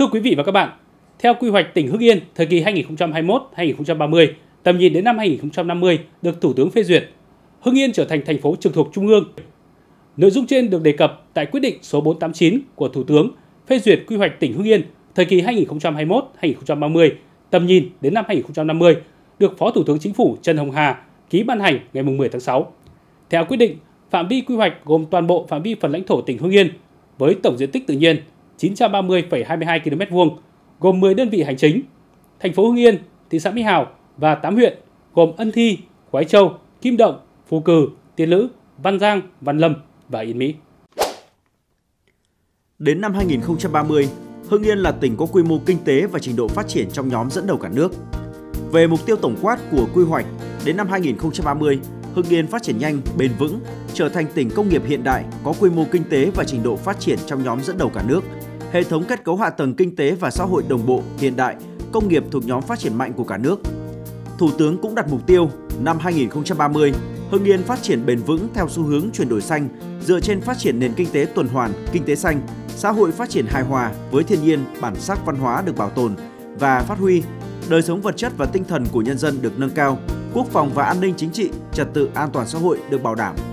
Thưa quý vị và các bạn, theo quy hoạch tỉnh Hưng Yên thời kỳ 2021-2030, tầm nhìn đến năm 2050 được Thủ tướng phê duyệt, Hưng Yên trở thành thành phố trực thuộc Trung ương. Nội dung trên được đề cập tại quyết định số 489 của Thủ tướng phê duyệt quy hoạch tỉnh Hưng Yên thời kỳ 2021-2030, tầm nhìn đến năm 2050, được Phó Thủ tướng Chính phủ Trần Hồng Hà ký ban hành ngày 10 tháng 6. Theo quyết định, phạm vi quy hoạch gồm toàn bộ phạm vi phần lãnh thổ tỉnh Hưng Yên với tổng diện tích tự nhiên 930,22 km2, gồm 10 đơn vị hành chính, thành phố Hưng Yên, thị xã Mỹ Hào và 8 huyện gồm Ân Thi, Khoái Châu, Kim Động, Phú Cừ, Tiên Lữ, Văn Giang, Văn Lâm và Yên Mỹ. Đến năm 2030, Hưng Yên là tỉnh có quy mô kinh tế và trình độ phát triển trong nhóm dẫn đầu cả nước. Về mục tiêu tổng quát của quy hoạch, đến năm 2030, Hưng Yên phát triển nhanh, bền vững, trở thành tỉnh công nghiệp hiện đại có quy mô kinh tế và trình độ phát triển trong nhóm dẫn đầu cả nước. Hệ thống kết cấu hạ tầng kinh tế và xã hội đồng bộ, hiện đại, công nghiệp thuộc nhóm phát triển mạnh của cả nước. Thủ tướng cũng đặt mục tiêu năm 2030, Hưng Yên phát triển bền vững theo xu hướng chuyển đổi xanh, dựa trên phát triển nền kinh tế tuần hoàn, kinh tế xanh, xã hội phát triển hài hòa với thiên nhiên, bản sắc văn hóa được bảo tồn và phát huy, đời sống vật chất và tinh thần của nhân dân được nâng cao, quốc phòng và an ninh chính trị, trật tự an toàn xã hội được bảo đảm.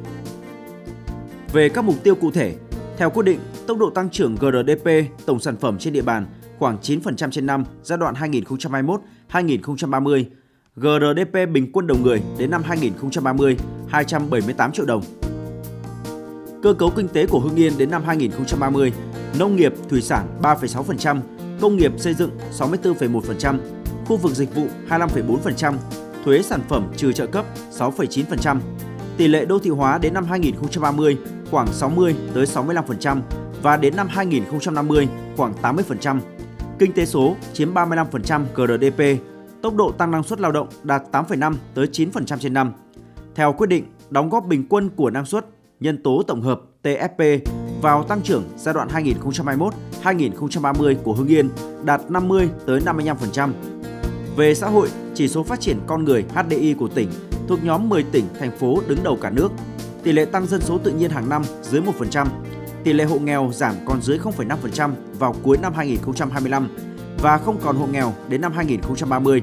Về các mục tiêu cụ thể, theo quyết định, tốc độ tăng trưởng GRDP tổng sản phẩm trên địa bàn khoảng 9% trên năm giai đoạn 2021-2030, GRDP bình quân đầu người đến năm 2030 278 triệu đồng. Cơ cấu kinh tế của Hưng Yên đến năm 2030, nông nghiệp, thủy sản 3,6%, công nghiệp xây dựng 64,1%, khu vực dịch vụ 25,4%, thuế sản phẩm trừ trợ cấp 6,9%. Tỷ lệ đô thị hóa đến năm 2030 khoảng 60-65% và đến năm 2050 khoảng 80%. Kinh tế số chiếm 35% GRDP, tốc độ tăng năng suất lao động đạt 8,5-9% trên năm. Theo quyết định, đóng góp bình quân của năng suất, nhân tố tổng hợp TFP vào tăng trưởng giai đoạn 2021-2030 của Hưng Yên đạt 50-55%. Về xã hội, chỉ số phát triển con người HDI của tỉnh thuộc nhóm 10 tỉnh, thành phố đứng đầu cả nước. Tỷ lệ tăng dân số tự nhiên hàng năm dưới 1%, tỷ lệ hộ nghèo giảm còn dưới 0,5% vào cuối năm 2025 và không còn hộ nghèo đến năm 2030.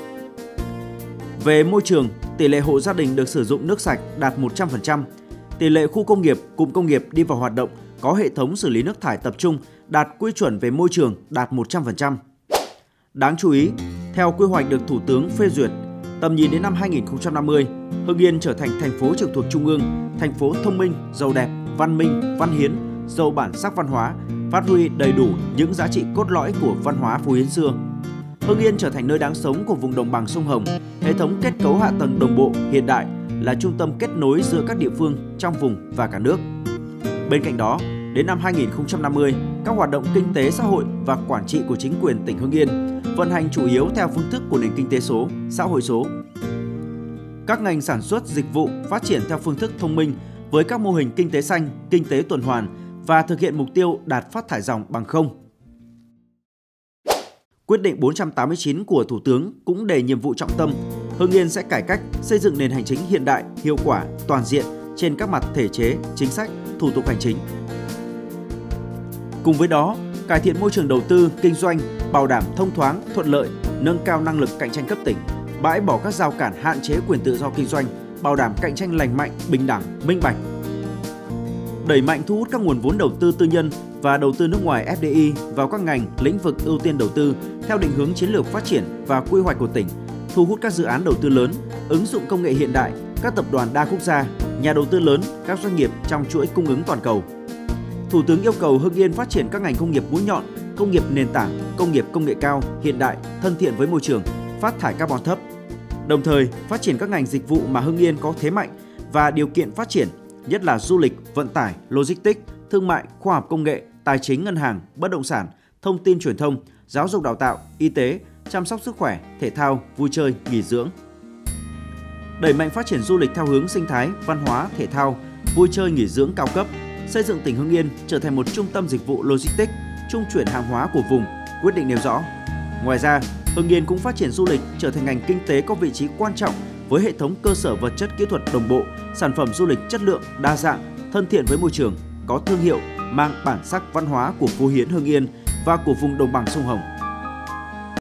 Về môi trường, tỷ lệ hộ gia đình được sử dụng nước sạch đạt 100%, tỷ lệ khu công nghiệp, cụm công nghiệp đi vào hoạt động có hệ thống xử lý nước thải tập trung đạt quy chuẩn về môi trường đạt 100%. Đáng chú ý, theo quy hoạch được Thủ tướng phê duyệt, tầm nhìn đến năm 2050, Hưng Yên trở thành thành phố trực thuộc Trung ương, thành phố thông minh, giàu đẹp, văn minh, văn hiến, giàu bản sắc văn hóa, phát huy đầy đủ những giá trị cốt lõi của văn hóa Phú Hiến xưa. Hưng Yên trở thành nơi đáng sống của vùng đồng bằng sông Hồng, hệ thống kết cấu hạ tầng đồng bộ, hiện đại, là trung tâm kết nối giữa các địa phương trong vùng và cả nước. Bên cạnh đó, đến năm 2050, các hoạt động kinh tế xã hội và quản trị của chính quyền tỉnh Hưng Yên vận hành chủ yếu theo phương thức của nền kinh tế số, xã hội số. Các ngành sản xuất, dịch vụ phát triển theo phương thức thông minh với các mô hình kinh tế xanh, kinh tế tuần hoàn và thực hiện mục tiêu đạt phát thải ròng bằng không. Quyết định 489 của Thủ tướng cũng đề nhiệm vụ trọng tâm, Hưng Yên sẽ cải cách, xây dựng nền hành chính hiện đại, hiệu quả, toàn diện trên các mặt thể chế, chính sách, thủ tục hành chính. Cùng với đó, cải thiện môi trường đầu tư, kinh doanh, bảo đảm thông thoáng, thuận lợi, nâng cao năng lực cạnh tranh cấp tỉnh, bãi bỏ các rào cản hạn chế quyền tự do kinh doanh, bảo đảm cạnh tranh lành mạnh, bình đẳng, minh bạch. Đẩy mạnh thu hút các nguồn vốn đầu tư tư nhân và đầu tư nước ngoài FDI vào các ngành, lĩnh vực ưu tiên đầu tư theo định hướng chiến lược phát triển và quy hoạch của tỉnh, thu hút các dự án đầu tư lớn, ứng dụng công nghệ hiện đại, các tập đoàn đa quốc gia, nhà đầu tư lớn, các doanh nghiệp trong chuỗi cung ứng toàn cầu. Thủ tướng yêu cầu Hưng Yên phát triển các ngành công nghiệp mũi nhọn, công nghiệp nền tảng, công nghiệp công nghệ cao, hiện đại, thân thiện với môi trường, phát thải carbon thấp. Đồng thời, phát triển các ngành dịch vụ mà Hưng Yên có thế mạnh và điều kiện phát triển, nhất là du lịch, vận tải, logistics, thương mại, khoa học công nghệ, tài chính ngân hàng, bất động sản, thông tin truyền thông, giáo dục đào tạo, y tế, chăm sóc sức khỏe, thể thao, vui chơi, nghỉ dưỡng. Đẩy mạnh phát triển du lịch theo hướng sinh thái, văn hóa, thể thao, vui chơi nghỉ dưỡng cao cấp, xây dựng tỉnh Hưng Yên trở thành một trung tâm dịch vụ logistics, trung chuyển hàng hóa của vùng, quyết định nêu rõ. Ngoài ra, Hưng Yên cũng phát triển du lịch trở thành ngành kinh tế có vị trí quan trọng với hệ thống cơ sở vật chất kỹ thuật đồng bộ, sản phẩm du lịch chất lượng, đa dạng, thân thiện với môi trường, có thương hiệu, mang bản sắc văn hóa của Phú Hiến Hưng Yên và của vùng đồng bằng sông Hồng.